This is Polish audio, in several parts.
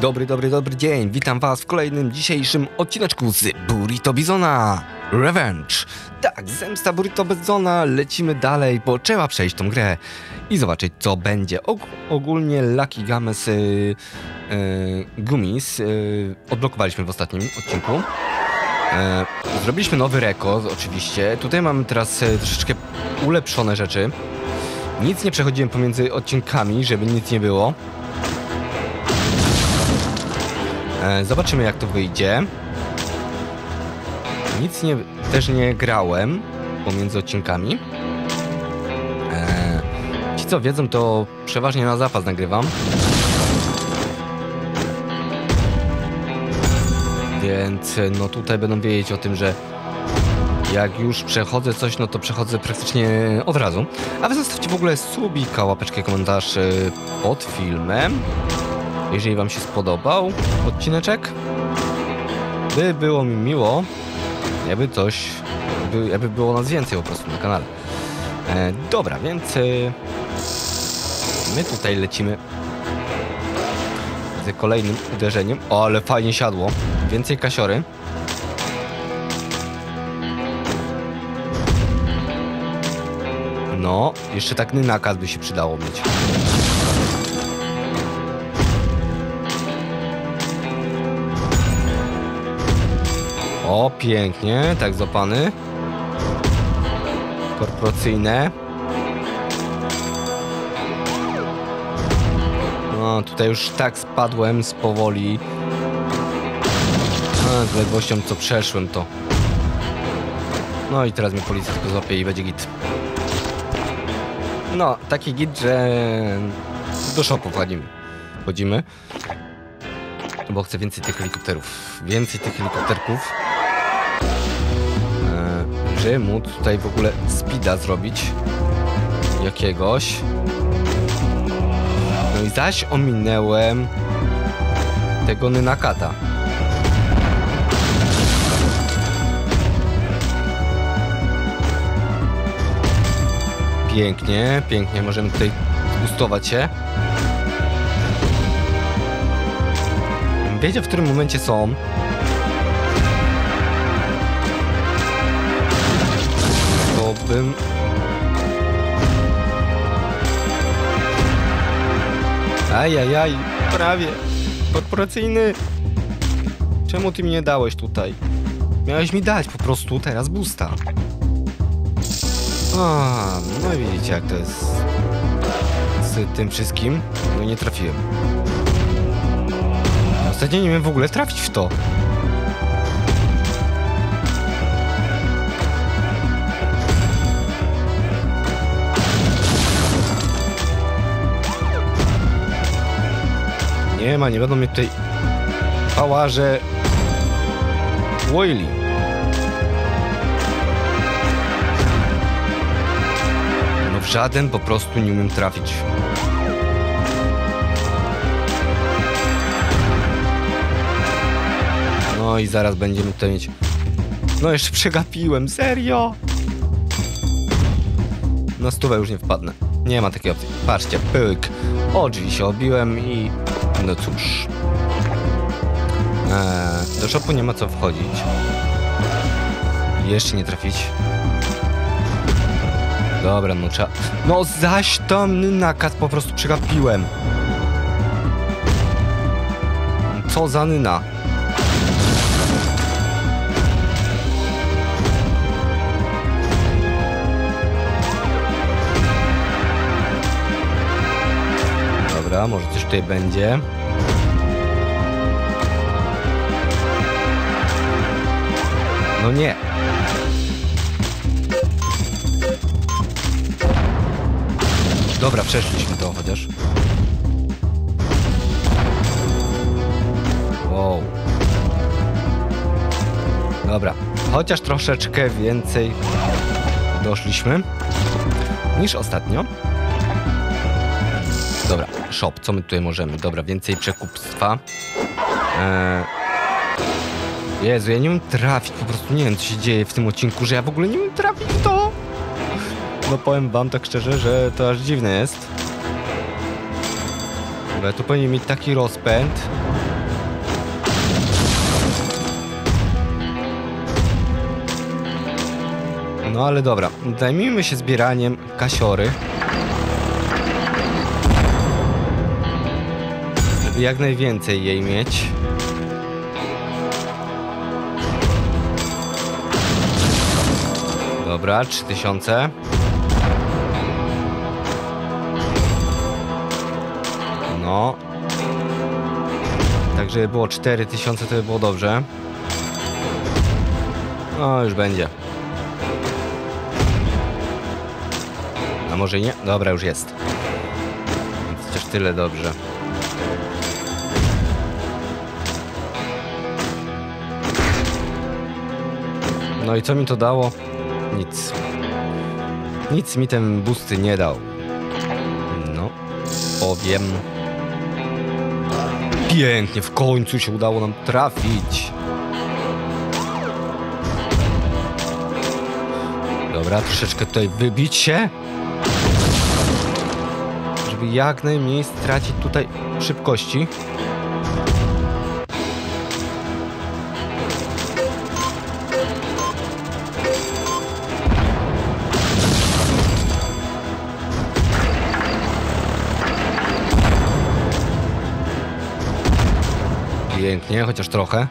Dobry dzień. Witam was w kolejnym dzisiejszym odcineczku z Burrito Bizona Revenge. Tak, zemsta Burrito Bizona. Lecimy dalej, bo trzeba przejść tą grę i zobaczyć, co będzie. Ogólnie Lucky Games Gummies odblokowaliśmy w ostatnim odcinku. Zrobiliśmy nowy rekord, oczywiście. Tutaj mamy teraz troszeczkę ulepszone rzeczy. Nic nie przechodziłem pomiędzy odcinkami, żeby nic nie było. Zobaczymy, jak to wyjdzie. Też nie grałem pomiędzy odcinkami. Ci, co wiedzą, to przeważnie na zapas nagrywam. Więc no tutaj będą wiedzieć o tym, że jak już przechodzę coś, no to przechodzę praktycznie od razu. A wy zostawcie w ogóle subika, łapeczkę, komentarz pod filmem, jeżeli wam się spodobał odcineczek. By było mi miło, jakby było nas więcej po prostu na kanale. Dobra, więc my tutaj lecimy z kolejnym uderzeniem. O, ale fajnie siadło. Więcej kasiory. No, jeszcze tak nakaz by się przydało mieć. O, pięknie, tak złapany. Korporacyjne. No, tutaj już tak spadłem z powoli. Z ledwością co przeszłem to. No i teraz mnie policja tylko złapie i będzie git. No, taki git, że do szopu wchodzimy. Bo chcę więcej tych helikopterów. Więcej tych helikopterków. Żeby móc tutaj w ogóle speeda zrobić. Jakiegoś. No i zaś ominęłem tego Nynakata. Pięknie, pięknie. Możemy tutaj gustować się. Wiedział, w którym momencie są. To bym... Ajajaj, prawie. Korporacyjny. Czemu ty mi nie dałeś tutaj? Miałeś mi dać po prostu teraz boosta. No i widzicie, jak to jest z tym wszystkim. No nie trafiłem. Ostatnio nie wiem w ogóle trafić w to. Nie będą mnie tutaj pałaże łoili. No w żaden po prostu nie umiem trafić. No i zaraz będziemy tutaj mieć... No jeszcze przegapiłem, serio? Na 100 już nie wpadnę. Nie ma takiej opcji. Patrzcie, pyk. O drzwi się obiłem i... No cóż. Do szopu nie ma co wchodzić. Jeszcze nie trafić. Dobra, no trzeba... No zaś tam nakaz po prostu przegapiłem. Co za nyna. Dobra, może coś tutaj będzie. No nie. Dobra, przeszliśmy to chociaż. Wow. Dobra, chociaż troszeczkę więcej doszliśmy niż ostatnio. Dobra, shop, co my tutaj możemy? Dobra, więcej przekupstwa. Jezu, ja nie umiem trafić, po prostu nie wiem, co się dzieje w tym odcinku, że ja w ogóle nie umiem trafić w to. No powiem wam tak szczerze, że to aż dziwne jest. Bo ja tu powinien mieć taki rozpęd. No ale dobra, zajmijmy się zbieraniem kasiory. Żeby jak najwięcej jej mieć. Dobra, 3000. No. Tak, żeby było 4000, to by było dobrze. No, już będzie. A może nie? Dobra, już jest. Więc chociaż tyle dobrze. No i co mi to dało? Nic. Nic mi ten boosty nie dał. No, powiem. Pięknie, w końcu się udało nam trafić. Dobra, troszeczkę tutaj wybić się. Żeby jak najmniej stracić tutaj szybkości. Pięknie, chociaż trochę.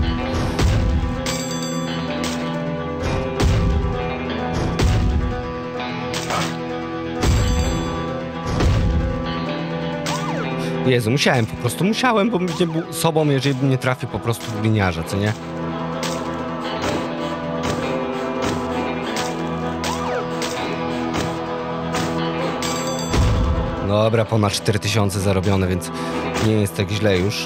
Jezu, musiałem, po prostu musiałem, bo bym nie był sobą, jeżeli bym nie trafił po prostu w gliniarza, co nie? Dobra, ponad 4000 zarobione, więc nie jest tak źle już.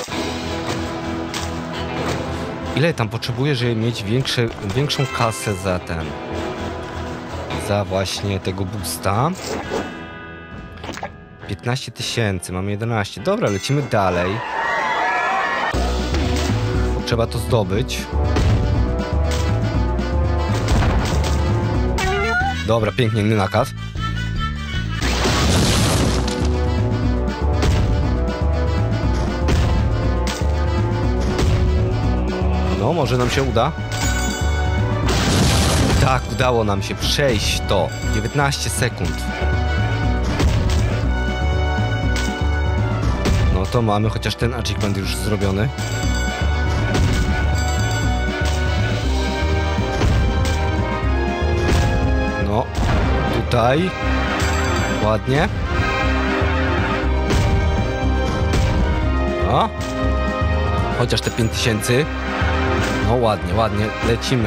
Ile tam potrzebuję, żeby mieć większą kasę za ten... Za właśnie tego boosta? 15 000, mamy 11. Dobra, lecimy dalej. Trzeba to zdobyć. Dobra, pięknie, nakaz. No, może nam się uda. Tak, udało nam się przejść to. 19 sekund. No to mamy chociaż ten achievement już zrobiony. No, tutaj. Ładnie. No. Chociaż te 5000. No ładnie, ładnie, lecimy.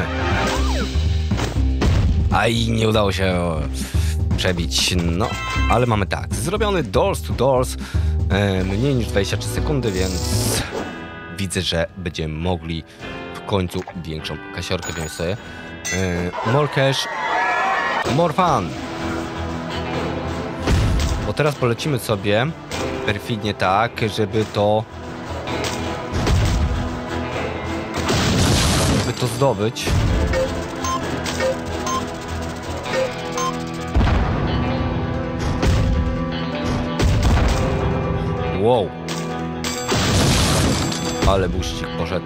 Aj, nie udało się przebić, no. Ale mamy tak, zrobiony doors to doors. Mniej niż 23 sekundy, więc widzę, że będziemy mogli w końcu większą kasiorkę wziąć sobie. More cash, more fun. Bo teraz polecimy sobie perfidnie tak, żeby to zdobyć. Wow. Ale buścik poszedł.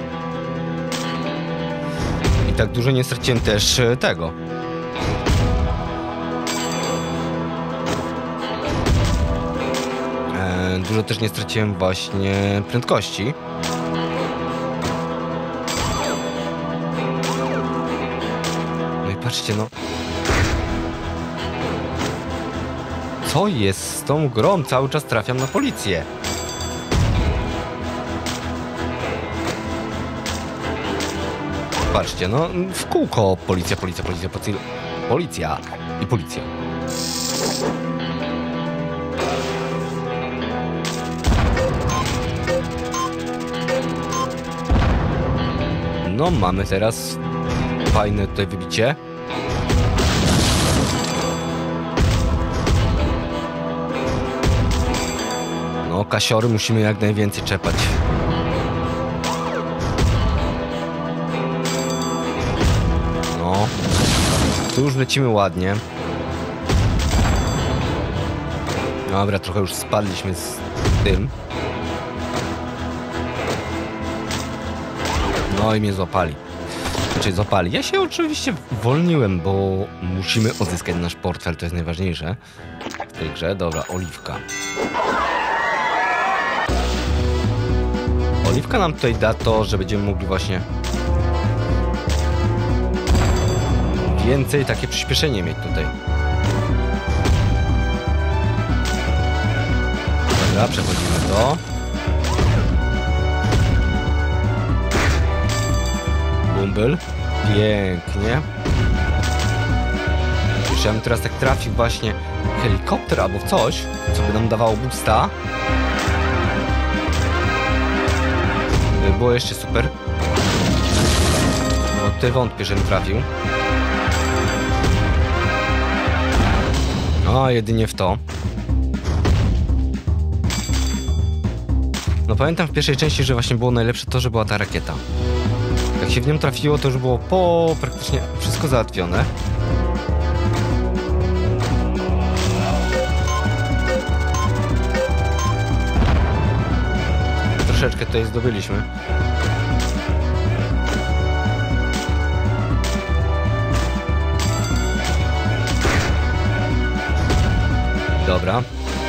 I tak dużo nie straciłem też tego. Dużo też nie straciłem właśnie prędkości. No i patrzcie, no. Co jest z tą grą? Cały czas trafiam na policję. Patrzcie, no w kółko policja, policja, policja, policja, policja i policja. No mamy teraz fajne tutaj wybicie. No, kasiory musimy jak najwięcej czepać. No. Tu już lecimy ładnie. Dobra, trochę już spadliśmy z tym. No i mnie złapali. Znaczy zapali. Ja się oczywiście uwolniłem, bo musimy odzyskać nasz portfel, to jest najważniejsze w tej grze. Dobra, oliwka. Oliwka nam tutaj da to, że będziemy mogli właśnie więcej takie przyspieszenie mieć tutaj. Dobra, przechodzimy to. Bumble. Pięknie. Już ja bym teraz tak trafił właśnie helikopter albo w coś, co by nam dawało boosta. By było jeszcze super. No tutaj wątpię, żebym trafił. No, jedynie w to. No pamiętam w pierwszej części, że właśnie było najlepsze to, że była ta rakieta. Jak się w nią trafiło, to już było praktycznie wszystko załatwione. Troszeczkę tutaj zdobyliśmy. Dobra.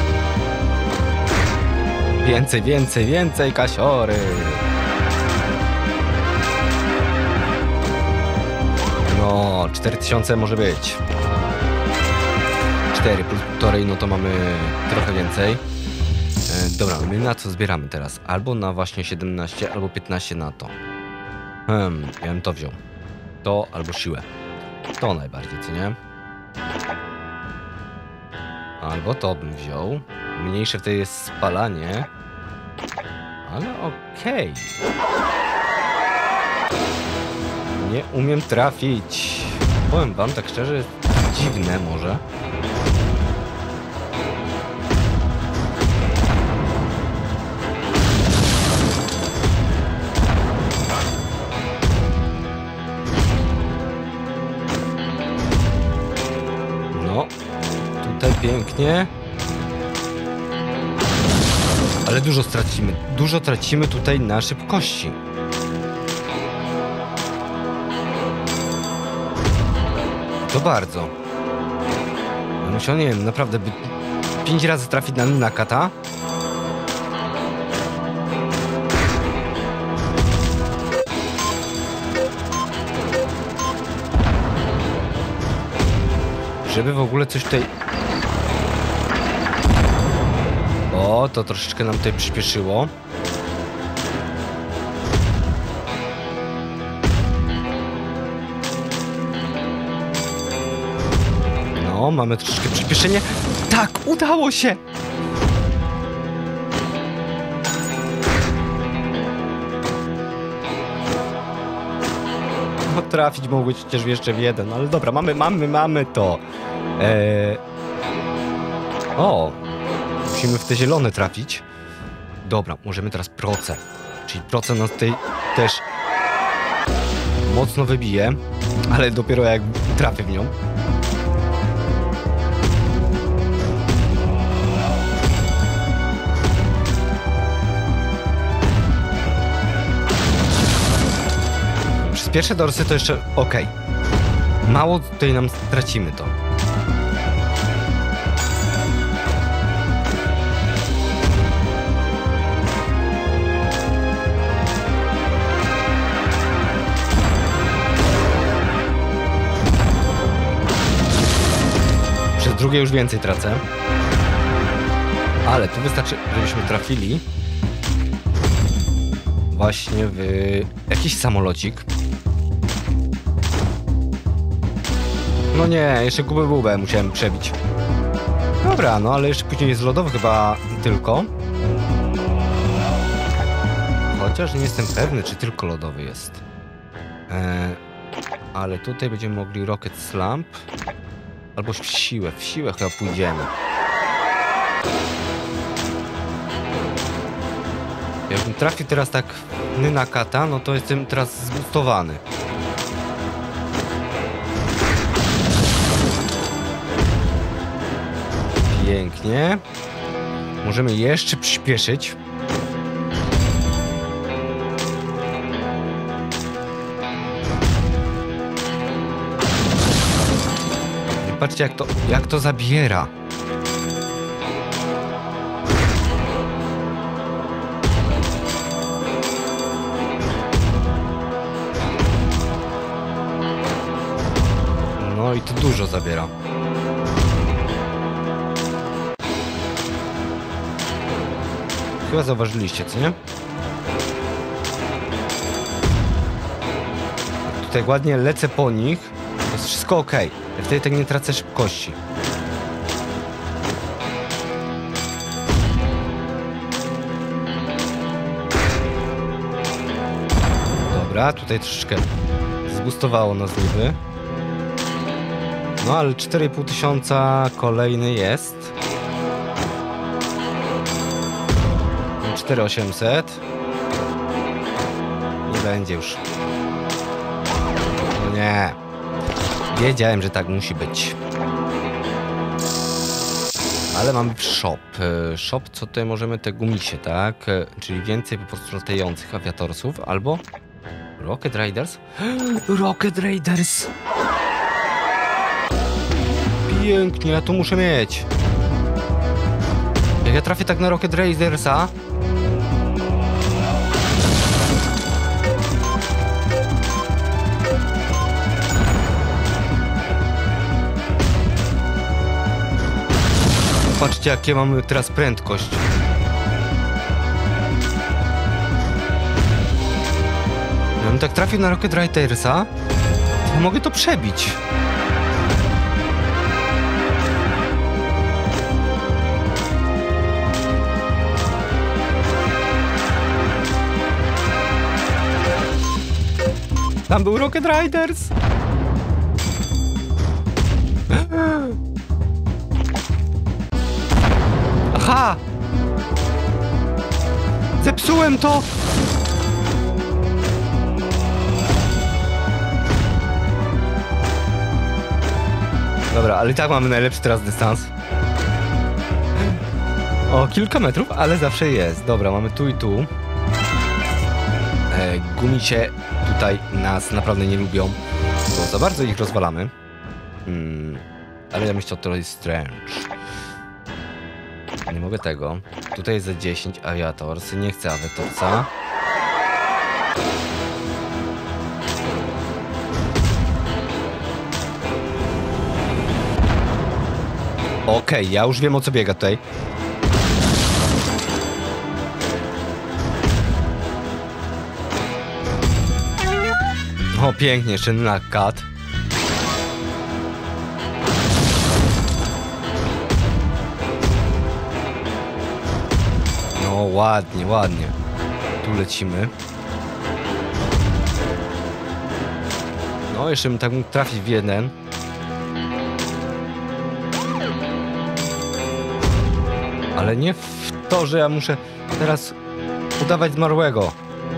Więcej, więcej, więcej kasiory. No, 4000 może być. 4 plus 1,5, no to mamy trochę więcej. Dobra, my na co zbieramy teraz? Albo na właśnie 17, albo 15 na to. Ja bym to wziął. To albo siłę. To najbardziej, co nie? Albo to bym wziął. Mniejsze wtedy jest spalanie. Ale okej. Nie umiem trafić. Powiem wam tak szczerze, dziwne może. No, tutaj pięknie. Ale dużo stracimy. Dużo tracimy tutaj na szybkości. To bardzo. No musiał, nie wiem, naprawdę 5 razy trafić na Nakata. Żeby w ogóle coś tutaj... O, to troszeczkę nam tutaj przyspieszyło. No, mamy troszeczkę przyspieszenie. Tak, udało się! No, trafić mogło przecież jeszcze w jeden, ale dobra, mamy to. O! Musimy w te zielone trafić. Dobra, możemy teraz proce. Czyli proce nas tutaj też mocno wybije, ale dopiero jak trafię w nią. Przez pierwsze dorsy to jeszcze ok. Mało tutaj nam stracimy to. Drugie już więcej tracę. Ale tu wystarczy, żebyśmy trafili właśnie w jakiś samolocik. No nie, jeszcze gubę musiałem przebić. Dobra, no ale jeszcze później jest lodowy chyba tylko. Chociaż nie jestem pewny, czy tylko lodowy jest. Ale tutaj będziemy mogli Rocket Slump. Albo w siłę chyba pójdziemy. Jakbym trafił teraz tak Nakata, no to jestem teraz zbustowany. Pięknie. Możemy jeszcze przyspieszyć. patrzcie jak to zabiera. No i to dużo zabiera. Chyba zauważyliście, co nie? Tutaj ładnie lecę po nich. To jest wszystko ok. Ja wtedy tak nie tracę szybkości. Dobra, tutaj troszeczkę zboostowało nas niby. No ale 4500 kolejny jest. 4800. Nie będzie już. No nie. Wiedziałem, że tak musi być. Ale mamy shop. Shop, co tutaj możemy? Te gumisie, tak? Czyli więcej po prostu latających awiatorsów. Albo Rocket Raiders. Rocket Raiders! Pięknie, ja to muszę mieć. Jak ja trafię tak na Rocket Raidersa... Patrzcie, jakie mamy teraz prędkość. Jakbym tak trafił na Rocket Raidersa, to mogę to przebić. Tam był Rocket Raiders. Aha! Zepsułem to! Dobra, ale i tak mamy najlepszy teraz dystans. O, kilka metrów, ale zawsze jest. Dobra, mamy tu i tu. Gumicie tutaj nas naprawdę nie lubią, bo za bardzo ich rozwalamy. Ale ja myślę, to jest strange. Nie mogę tego. Tutaj jest za 10 aviators. Nie chcę aviatorsa. Okej, ja już wiem, o co biega tutaj. O, pięknie, jeszcze na kat. No, ładnie, ładnie. Tu lecimy. No, jeszcze bym tak mógł trafić w jeden. Ale nie w to, że ja muszę teraz udawać zmarłego.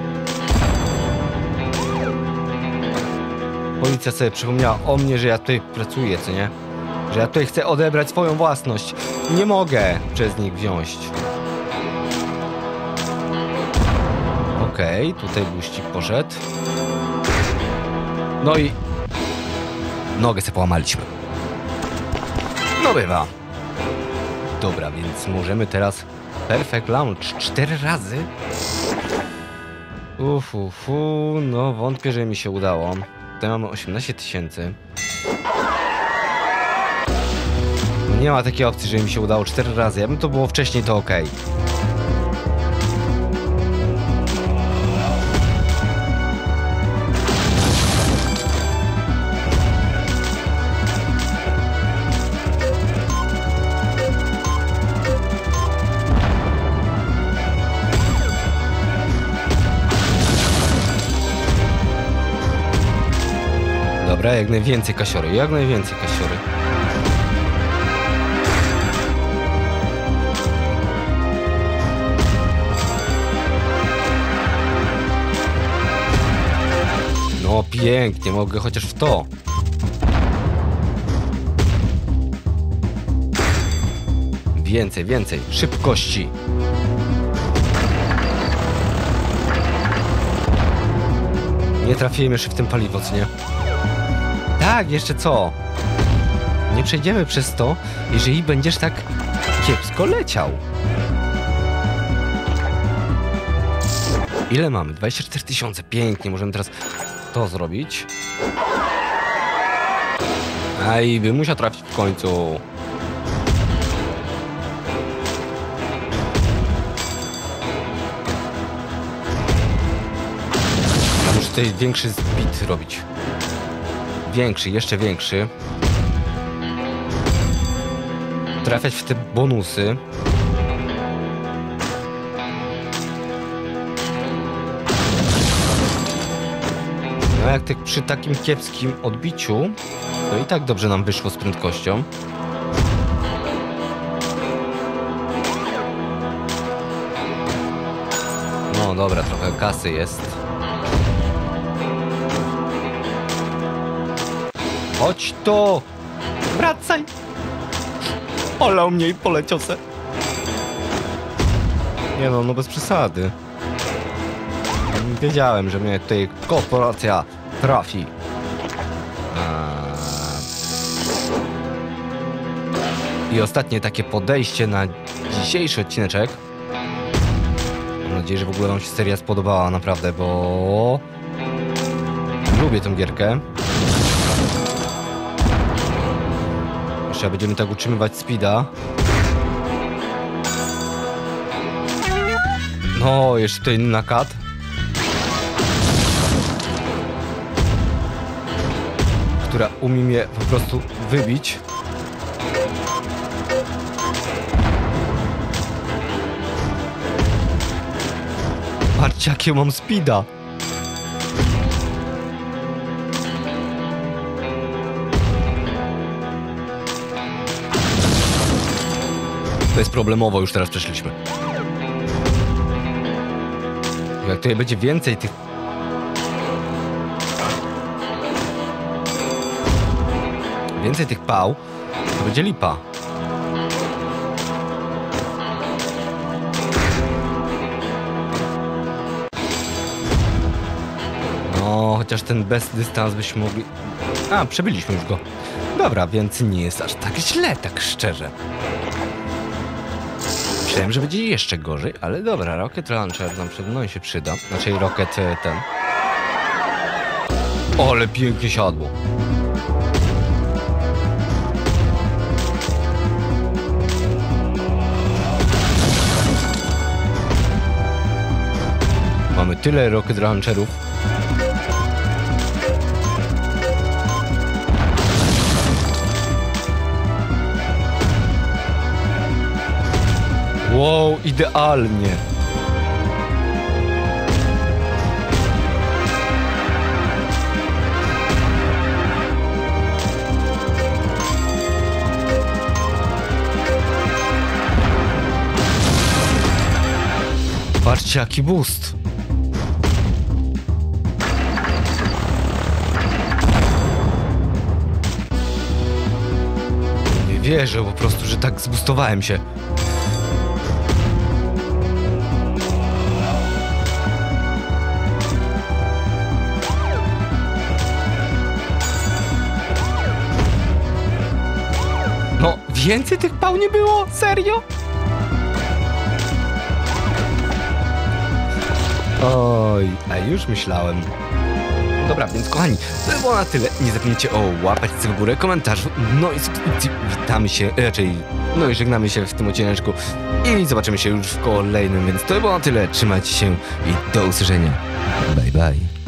Policja sobie przypomniała o mnie, że ja tutaj pracuję, co nie? Że ja tutaj chcę odebrać swoją własność. Nie mogę przez nich wziąć. Okej, tutaj buścik poszedł. No i... nogę sobie połamaliśmy. No bywa. Dobra, więc możemy teraz... Perfect Launch 4 razy. No wątpię, że mi się udało. Tutaj mamy 18 000. No nie ma takiej opcji, że mi się udało 4 razy. Jakby to było wcześniej, to okej. Dobra, jak najwięcej kasiory, jak najwięcej kasiory. No pięknie, mogę chociaż w to. Więcej, więcej, szybkości. Nie trafiłem jeszcze w tym paliwo, co nie? Tak, jeszcze co? Nie przejdziemy przez to, jeżeli będziesz tak kiepsko leciał. Ile mamy? 24 000. Pięknie, możemy teraz to zrobić. Aj, by musiał trafić w końcu. Ja muszę tutaj większy speed robić. Większy, jeszcze większy. Trafiać w te bonusy. No jak tak przy takim kiepskim odbiciu, to i tak dobrze nam wyszło z prędkością. No dobra, trochę kasy jest. Chodź to! Wracaj! Olał mnie i poleciał se. Nie no, no bez przesady. Wiedziałem, że mnie tutaj korporacja trafi. I ostatnie takie podejście na dzisiejszy odcineczek. Mam nadzieję, że w ogóle wam się seria spodobała naprawdę, bo lubię tę gierkę. Jeszcze będziemy tak utrzymywać speeda. No, jeszcze tutaj nakad. Która umie mnie po prostu wybić. Patrzcie, jakie mam speeda. To jest problemowo, już teraz przeszliśmy. Jak tutaj będzie więcej tych... Więcej tych pał, to będzie lipa. No, chociaż ten bez dystans byśmy mogli... A, przebyliśmy już go. Dobra, więc nie jest aż tak źle, tak szczerze. Myślałem, że będzie jeszcze gorzej, ale dobra, Rocket Launcher nam przed mną się przyda. Znaczy Rocket ten. O, ale pięknie siadło. Mamy tyle Rocket Launcherów. Wow, idealnie. Patrzcie, jaki boost. Nie wierzę po prostu, że tak zboostowałem się. No, więcej tych pał nie było? Serio? Oj, a już myślałem. Dobra, więc kochani, to było na tyle. Nie zapomnijcie o łapeczce w górę, komentarzu, no i subskrypcji. Witamy się, raczej, no i żegnamy się w tym odcineczku. I zobaczymy się już w kolejnym, więc to było na tyle. Trzymajcie się i do usłyszenia. Bye, bye.